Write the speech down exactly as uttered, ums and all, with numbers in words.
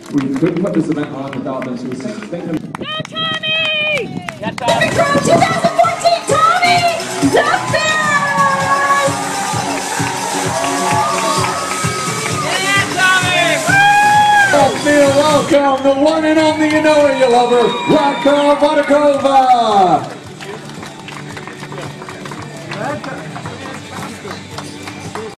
We couldn't put this event on without them, so we thank them. Go, Tommy! Yeah, Tommy! twenty fourteen, Tommy! The best! Yeah, Tommy! Let's feel welcome, the one and only, you know it, you love her, Radka Vodakova!